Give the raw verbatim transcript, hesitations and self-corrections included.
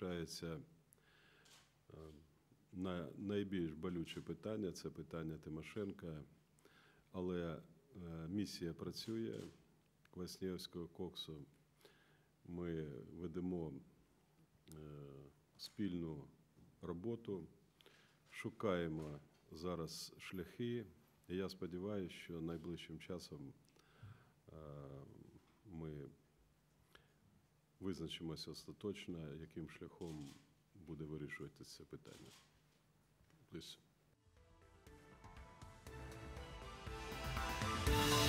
залишається найбільш болюче питання – це питання Тимошенко. Але місія працює Квасневського, Коксу. Ми ведемо спільну роботу, шукаємо зараз шляхи. І я сподіваюся, що найближчим часом ми визначимося остаточно, яким шляхом буде вирішуватися це питання. Please.